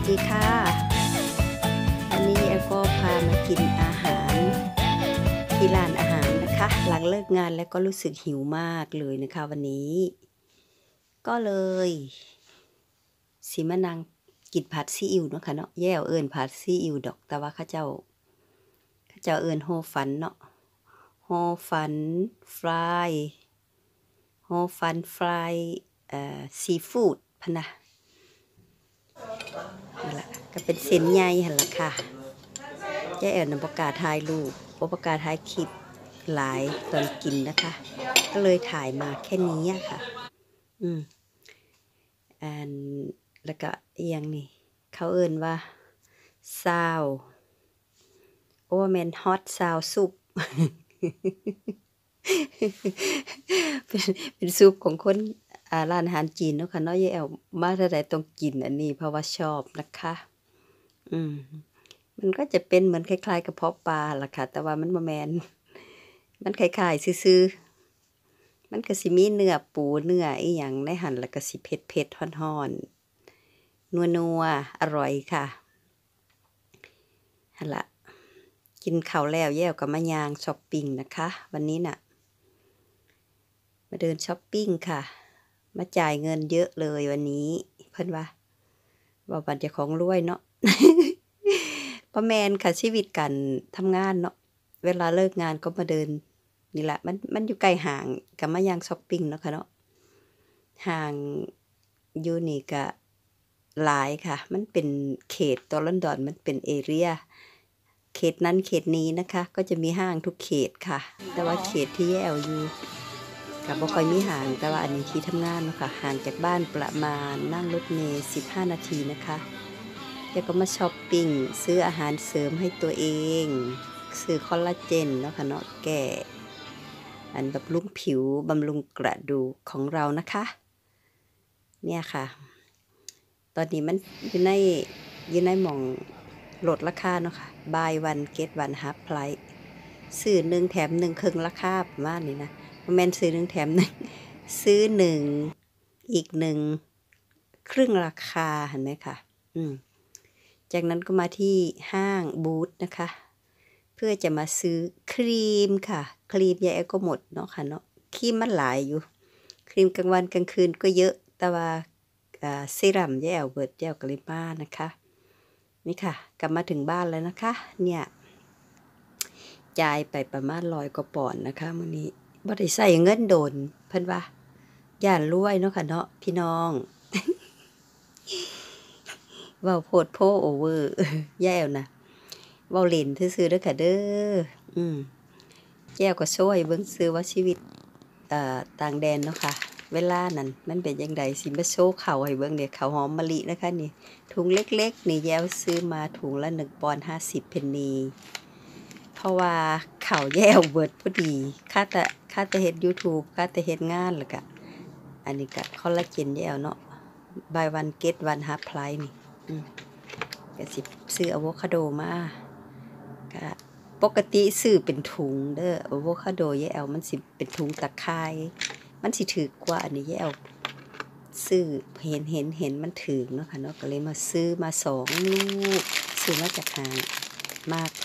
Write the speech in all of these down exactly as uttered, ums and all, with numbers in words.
ดีค่ะวันนี้แอลก็พามากินอาหารที่ร้านอาหารนะคะหลังเลิกงานแล้วก็รู้สึกหิวมากเลยนะคะวันนี้ก็เลยสิมานั่งกินผัดซีอิ๊วเนาะค่ะเนาะแย่เอิญผัดซีอิ๊วดอกแต่ว่าข้าเจ้าข้าเจ้าเอิญโฮฟันเนาะโฮฟันฟรายโฮฟันฟรายเอ่อซีฟู้ดพะนะนี่แหละก็เป็นเส้นใหญ่หั่นล่ะค่ะแย่เอิญนำประกาศถ่ายรูปประกาศถ่ายคลิปหลายตอนกินนะคะก็เลยถ่ายมาแค่นี้ค่ะอืมอันแล้วก็เอียงนี่เขาเอิ้นว่าซาวโอเวอร์แมนฮอตซาวซุป เป็นเป็นซุปของคนอ่าร้านอาหารจีนเนาะค่ะเนาะยายแอวมาเท่าใดต้องกินอันนี้เพราะว่าชอบนะคะอืมมันก็จะเป็นเหมือนคล้ายๆกระเพาะปลาล่ะค่ะแต่ว่ามันบ่แม่นมันคล้ายๆซื่อๆมันก็สิมีเนื้อปูเนื้ออีหยังในหั่นแล้วก็สิเผ็ดๆร้อนๆนัวๆอร่อยค่ะหั่นล่ะกินข้าวแล้วยายแอวก็มาย่างช้อปปิงนะคะวันนี้น่ะมาเดินช้อปปิ้งค่ะมาจ่ายเงินเยอะเลยวันนี้เพิ่นว่าว่าบัดเจ้าของรวยเนาะ บ่แม่นค่ะชีวิตการทำงานเนาะเวลาเลิกงานก็มาเดินนี่แหละมันมันอยู่ใกล้ห้างก็มาย่างช้อปปิงเนาะค่ะเนาะห้างอยู่นี่ก็หลายค่ะมันเป็นเขตตัวลอนดอนมันเป็นเอเรียเขตนั้นเขตนี้นะคะก็จะมีห้างทุกเขตค่ะแต่ว่าเขตที่แยแอวอยู่ก็บ่ค่อยมีห้างแต่ว่าอันนี้ที่ทำงานเนาะค่ะห่างจากบ้านประมาณนั่งรถเมล์สิบห้านาทีนะคะแล้วก็มาช้อปปิ้งซื้ออาหารเสริมให้ตัวเองซื้อคอลลาเจนเนาะค่ะเนาะแก่อันบำรุงผิวบำรุงกระดูกของเรานะคะเนี่ยค่ะตอนนี้มันอยู่ในอยู่ในหม่องลดราคาเนาะค่ะ buy one get one half price ซื้อหนึ่งแถมหนึ่งครึ่งราคาประมาณนี้นะบ่แม่นซื้อหนึ่งแถมหนึ่งซื้อหนึ่งอีกหนึ่งครึ่งราคาเห็นไหมคะอืมจากนั้นก็มาที่ห้างบูธนะคะเพื่อจะมาซื้อครีมค่ะครีมยายแอลก็หมดเนาะค่ะเนาะครีมมันหลายอยู่ครีมกลางวันกลางคืนก็เยอะแต่ว่าอ่าเซรั่มยายแอลเบิดยายแอลก็เลยมานะคะนี่ค่ะกลับมาถึงบ้านแล้วนะคะเนี่ยจ่ายไปประมาณร้อยกว่าปอนด์นะคะมื้อนี้บ่ได้ใช้เงินโดนเพิ่นว่าย่านรวยเนาะค่ะเนาะพี่น้อง เว้าโพดโพโอเวอร์ยายแอวนะเว้าเล่นซื่อๆเด้อค่ะเด้ออืมแก้วก็ช่วยเบิ่งซื่อว่าชีวิตเอ่อต่างแดนเนาะค่ะเวลานั้นมันเป็นจังไดสิมาโชว์ข้าวให้เบิ่งเด้ข้าวหอมมะลินะคะนี่ถุงเล็กๆนี่แย้วซื้อมาถุงละหนึ่งปอนด์ห้าสิบเพนนีเพราะว่าข้าวแย้วเบิดพอดีค่าแต่ค่าแต่เฮ็ด YouTube ค่าแต่เฮ็ดงานแล้วก็อันนี้ก็คอลลาเจนแย้วเนาะ buy one get one half price นี่อืมก็สิซื้ออะโวคาโดมาก็ปกติซื้อเป็นถุงเด้ออะโวคาโดยายแอลมันสิเป็นถุงตะข่ายมันสิถูกกว่าอันนี้ยายแอลซื้อเห็นเห็นเห็นมันถูกเนาะค่ะเนาะก็เลยมาซื้อมาสองลูกซื้อมาจากห้างมาก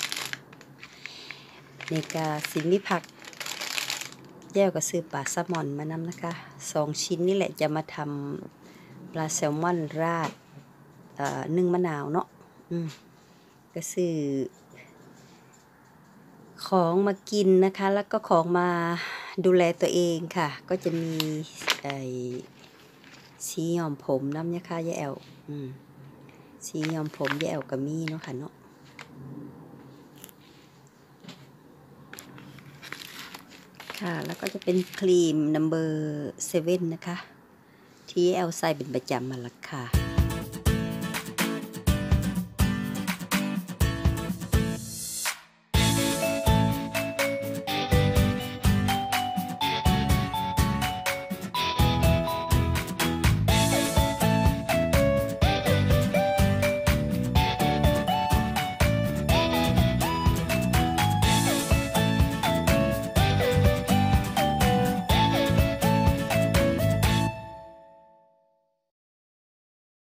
นี่ก็สิมีผักยายแอลก็ซื้อปลาแซลมอนมานำนะคะสองชิ้นนี่แหละจะมาทำปลาแซลมอนราดเอ่อนึ่งมะนาวเนาะอืมก็ซื้อของมากินนะคะแล้วก็ของมาดูแลตัวเองค่ะก็จะมีไอ้สีย้อมผมน้ำยาค่ายายแอลอืมสีย้อมผมยายแอลก็มีเนาะค่ะเนาะค่ะแล้วก็จะเป็นครีม นัมเบอร์ เซเว่น นะคะที่ยายแอลใส่เป็นประจำมาละค่ะ